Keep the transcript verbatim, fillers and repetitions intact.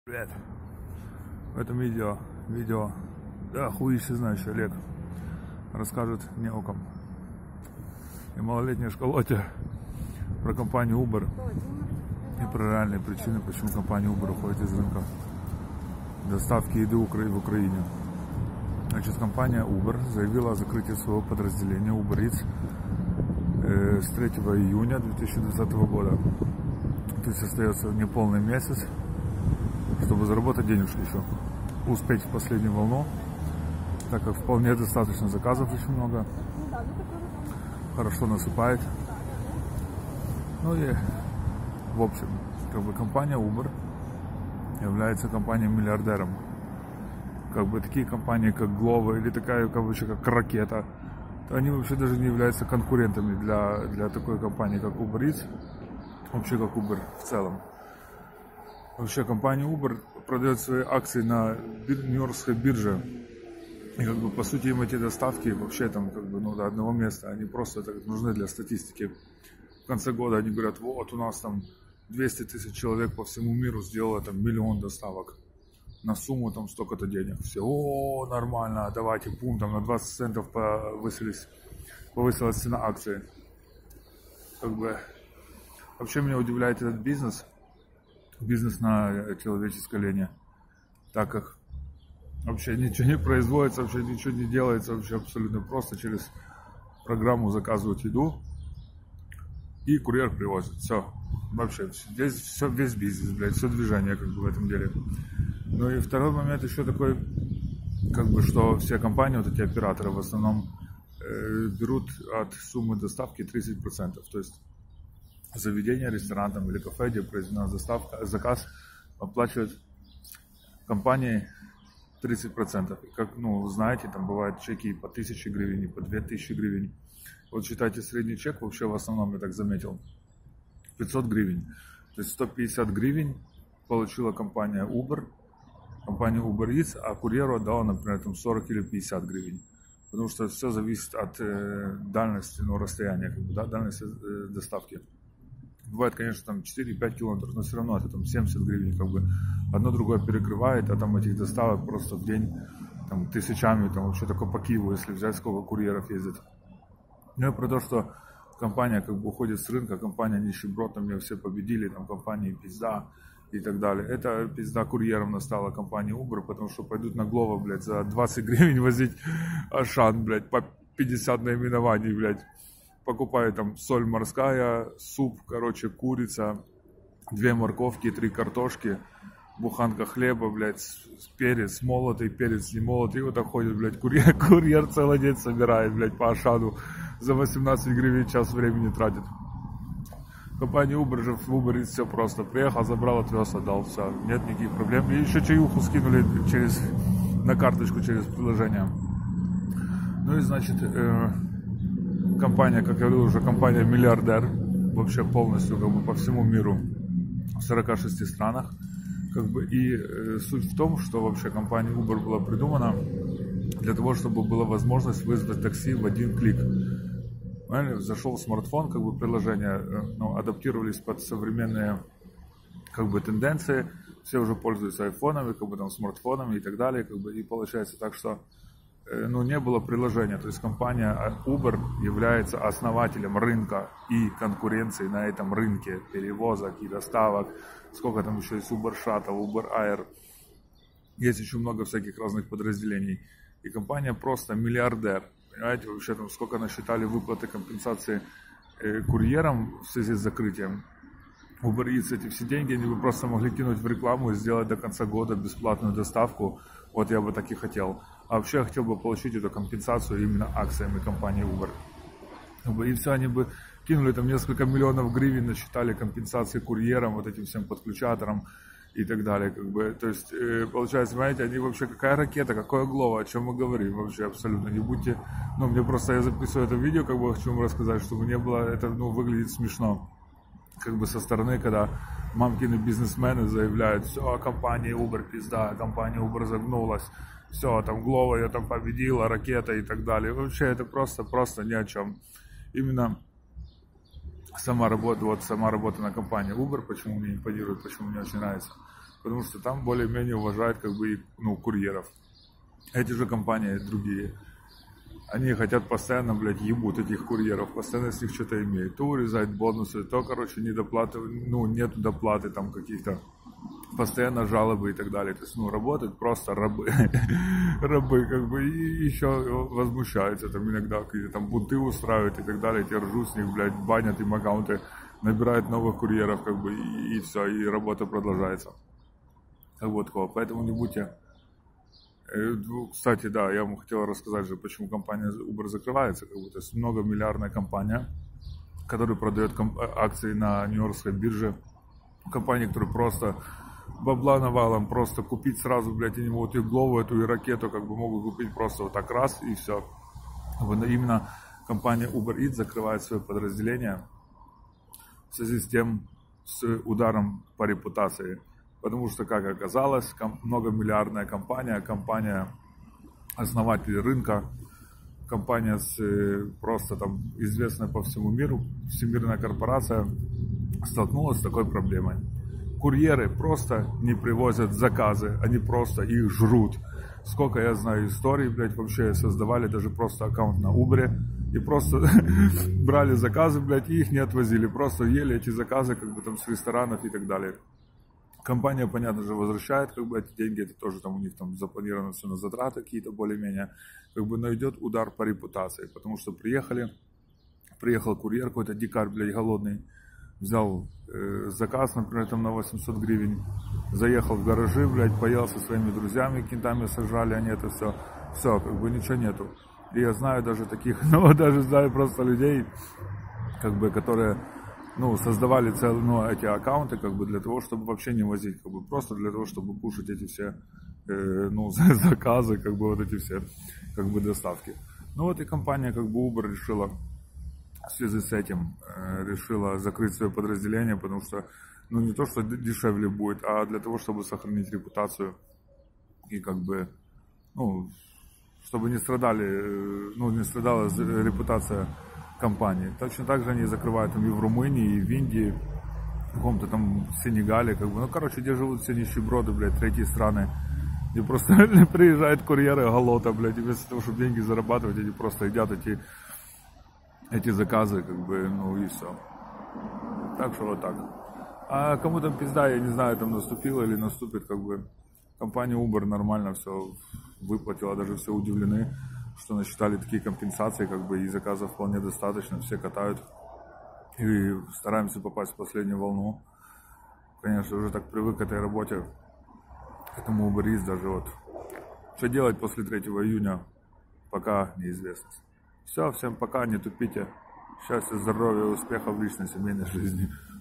Привет! В этом видео, видео, да, хуище знающий Олег расскажет неокам и малолетней школоте про компанию Uber и про реальные причины, почему компания Uber уходит из рынка доставки еды в Украине. Значит, компания Uber заявила о закрытии своего подразделения Uber Eats э, с третьего июня две тысячи двадцатого года. То есть остается неполный месяц, чтобы заработать денежки еще, успеть в последнюю волну, так как вполне достаточно заказов, очень много, хорошо насыпает. Ну и в общем, как бы компания Uber является компанией-миллиардером. Как бы такие компании, как Glovo или такая, как бы, как Ракета, они вообще даже не являются конкурентами для, для такой компании, как Uber Eats, вообще как Uber в целом. Вообще компания Uber продает свои акции на Нью-Йоркской бирже. И как бы по сути им эти доставки вообще там как бы ну, до одного места, они просто так нужны для статистики. В конце года они говорят, вот у нас там двести тысяч человек по всему миру сделало там миллион доставок на сумму там столько-то денег. Все, о, нормально, давайте, бум, там на двадцать центов повысились, повысилась цена акции. Как бы вообще меня удивляет этот бизнес. Бизнес на человеческой лени, так как вообще ничего не производится, вообще ничего не делается, вообще абсолютно просто через программу заказывают еду и курьер привозит, все, вообще здесь все, весь бизнес, блядь, все движение как бы в этом деле. Ну и второй момент еще такой, как бы, что все компании, вот эти операторы в основном э, берут от суммы доставки тридцать процентов, то есть заведение, ресторан там, или кафе, где произведена доставка, заказ оплачивает компании тридцать процентов. Как, ну, знаете, там бывают чеки по тысяче гривен, и по две тысячи гривен. Вот считайте, средний чек вообще в основном, я так заметил, пятьсот гривен. То есть сто пятьдесят гривен получила компания Uber, компания Uber Eats, а курьеру отдала, например, там сорок или пятьдесят гривен. Потому что все зависит от э, дальности, ну, расстояния, как бы, да, дальности э, доставки. Бывает, конечно, там четыре-пять километров, но все равно это там семьдесят гривен, как бы одно другое перекрывает, а там этих доставок просто в день там, тысячами, там вообще только по Киеву, если взять, сколько курьеров ездит. Ну и про то, что компания как бы уходит с рынка, компания нищеброд, там ее все победили, там компании пизда и так далее. Это пизда курьером настала компания Uber, потому что пойдут на Glovo, блядь, за двадцать гривен возить Ашан, блядь, по пятьдесят наименований, блядь. Покупаю там соль морская, суп, короче, курица, две морковки, три картошки, буханка хлеба, блядь, перец молотый, перец не молотый. И вот так ходит, блядь, курьер, курьер целый день собирает, блядь, по Ашану. За восемнадцать гривен час времени тратит. Компания Uber же в Uber все просто. Приехал, забрал, отвез, отдал, все. Нет никаких проблем. И еще чаюху скинули через, на карточку через приложение. Ну и значит... Э, Компания, как я говорил, уже компания-миллиардер, вообще полностью как бы по всему миру, в сорока шести странах. Как бы, и э, суть в том, что вообще компания Uber была придумана для того, чтобы была возможность вызвать такси в один клик. Понимаете? Зашел в смартфон, как бы приложения э, ну, адаптировались под современные как бы тенденции, все уже пользуются айфонами, как бы там смартфонами и так далее, как бы, и получается так, что ну, не было приложения, то есть компания Uber является основателем рынка и конкуренции на этом рынке перевозок и доставок. Сколько там еще есть Uber Shuttle, Uber Air, есть еще много всяких разных подразделений. И компания просто миллиардер, понимаете, вообще там сколько насчитали выплаты компенсации э, курьерам в связи с закрытием. Uber Eats, эти все деньги они бы просто могли кинуть в рекламу и сделать до конца года бесплатную доставку. Вот я бы так и хотел. А вообще я хотел бы получить эту компенсацию именно акциями компании Uber. И все, они бы кинули там несколько миллионов гривен, насчитали компенсации курьерам, вот этим всем подключаторам и так далее. Как бы. То есть, э, получается, знаете, они вообще какая ракета, какое Glovo, о чем мы говорим вообще абсолютно. Не будьте, ну, мне просто, я записываю это видео, как бы хочу вам рассказать, чтобы не было, это, ну, выглядит смешно. Как бы со стороны, когда мамкины бизнесмены заявляют, все, компания Uber пизда, компания Uber загнулась, все, там Glovo ее там победила, ракета и так далее. Вообще это просто, просто ни о чем. Именно сама работа, вот сама работа на компании Uber, почему мне импонирует, почему мне очень нравится. потому что там более-менее уважают как бы, ну, курьеров. Эти же компании другие, они хотят постоянно, блядь, ебут этих курьеров, постоянно с них что-то имеют. То урезают бонусы, то, короче, недоплаты, ну, нету доплаты там каких-то, постоянно жалобы и так далее. То есть, ну, работают просто рабы, рабы, как бы, и еще возмущаются, там, иногда какие-то там бунты устраивают и так далее, те ржут с них, блядь, банят им аккаунты, набирают новых курьеров, как бы, и, и все, и работа продолжается. Вот такого, поэтому не будьте... Кстати, да, я вам хотел рассказать же, почему компания Uber закрывается, как бы, то есть многомиллиардная компания, которая продает акции на Нью-Йоркской бирже, компания, которая просто бабла навалом, просто купить сразу, блядь, они могут и голову эту, и ракету, как бы, могут купить просто вот так раз, и все. Вот именно компания Uber Eats закрывает свое подразделение в связи с тем, с ударом по репутации. Потому что, как оказалось, многомиллиардная компания, компания основатель рынка, компания с, просто там известная по всему миру, всемирная корпорация, столкнулась с такой проблемой. Курьеры просто не привозят заказы, они просто их жрут. Сколько я знаю историй, блядь, вообще создавали даже просто аккаунт на Uber и просто брали заказы, блядь, и их не отвозили. Просто ели эти заказы, как бы там с ресторанов и так далее. Компания, понятно же, возвращает, как бы, эти деньги, это тоже там у них там запланировано все на затраты какие-то более-менее, как бы, но идет удар по репутации, потому что приехали, приехал курьер какой-то дикарь, блядь, голодный, взял э, заказ, например, там на восемьсот гривен, заехал в гаражи, блядь, поел со своими друзьями, кентами сожрали они это все, все, как бы, ничего нету. И я знаю даже таких, ну, даже знаю просто людей, как бы, которые... ну, создавали целые, ну, эти аккаунты, как бы, для того, чтобы вообще не возить, как бы, просто для того, чтобы кушать эти все, э, ну, заказы, как бы, вот эти все, как бы, доставки. Ну, вот и компания, как бы, Uber решила, в связи с этим, э, решила закрыть свое подразделение, потому что, ну, не то, что дешевле будет, а для того, чтобы сохранить репутацию и, как бы, ну, чтобы не страдали, э, ну, не страдала репутация компании. Точно так же они закрывают там и в Румынии, и в Индии, в каком-то там Сенегале, как бы, ну, короче, где живут все нищеброды, блядь, третьи страны. И просто приезжают курьеры голота, блядь, и вместо того, чтобы деньги зарабатывать, они просто едят эти, эти заказы, как бы, ну, и все. Так что вот так. А кому там пизда, я не знаю, там наступило или наступит, как бы, компания Uber нормально все выплатила, даже все удивлены, что насчитали такие компенсации, как бы, и заказов вполне достаточно, все катают и стараемся попасть в последнюю волну. Конечно, уже так привык к этой работе, к этому Uber Eats, даже вот. Что делать после третьего июня, пока неизвестно. Все, всем пока, не тупите. Счастья, здоровья, успехов в личной, семейной жизни.